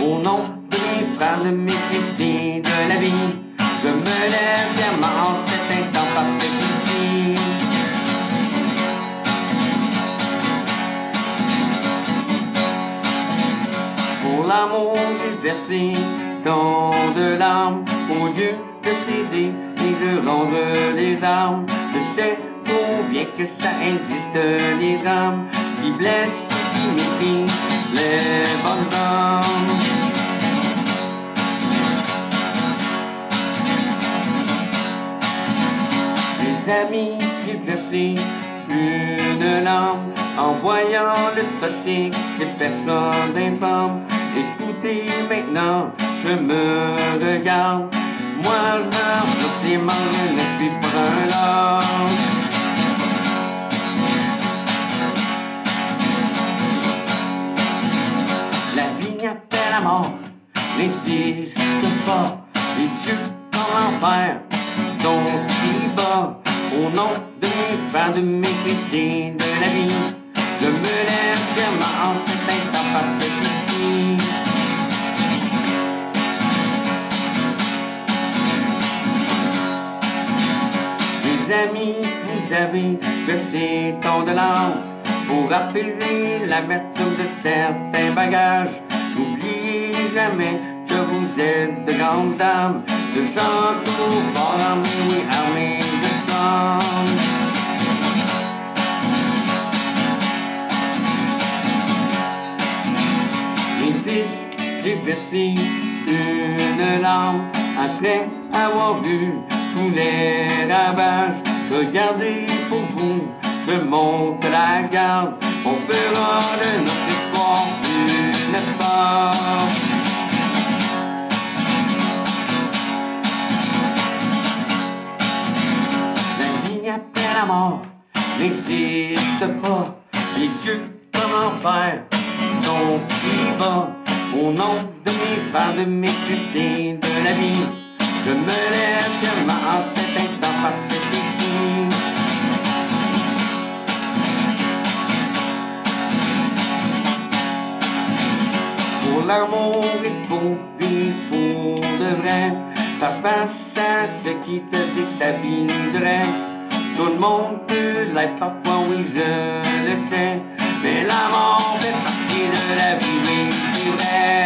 Au nom de mes frères, de mes Christines, de la vie, je me lève fièrement en cet instant parfait ici. Pour l'amour, j'ai versé tant de larmes, au lieu de céder et de rendre les armes. Je sais combien que ça existe, les drames qui blessent et qui méprisent les bonnes âmes. Les amis, j'ai versé une larme en voyant le toxique des personnes infâmes. Écoutez maintenant, je me regarde. Moi je marche sur les mains, je ne suis pas un lord. La vie après la mort n'existe pas. Les cieux comme l'enfer sont si bas. Au nom de mes frères, de mes Christines, de la vie, je me lève fièrement en cet instant parfait ici. Mes amis, vous avez versé tant de larmes pour apaiser l'amertume de certains bagages. N'oubliez jamais que vous êtes de grandes dames, de gens tout forts armés de flammes. Mes fils, j'ai versé une larme après avoir vu tous les ravages. Regardez pour vous, je monte la garde. On fera de notre espoir une force. La vie après la mort n'existe pas. Les cieux comme l'enfer sont si bas. Au nom de mes frères, de mes Christines, de la vie, je me lève fièrement en cet instant parfait ici. Pour l'amour, il faut vivre pour de vrai. Faire face à ce qui te déstabiliserait. Tout le monde peut l'être parfois, oui je le sais, mais la mort fait partie de la vie, oui c'est vrai.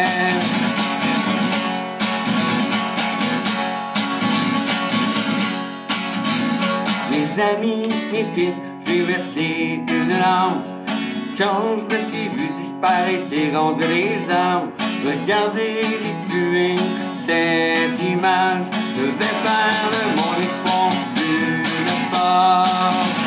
Mes amis, mes fils, j'ai versé une larme quand je me suis vu disparaître et rendre les armes. Regardez, j'ai tué cette image. Je vais faire de mon espoir une force.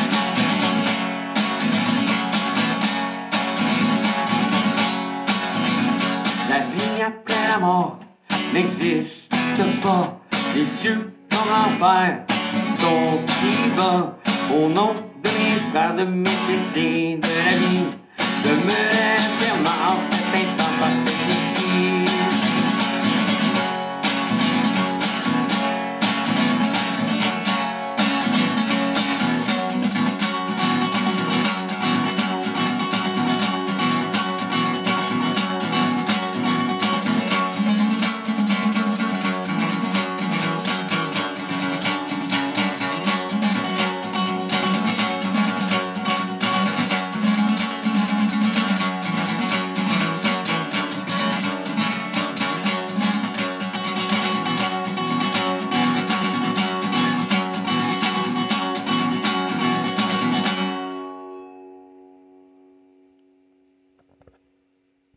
La vie après la mort n'existe pas. Les cieux comme l'enfer sont si bas. Au nom de mes frères, de mes Christines, de la vie, je me lève fièrement en cet instant parfait.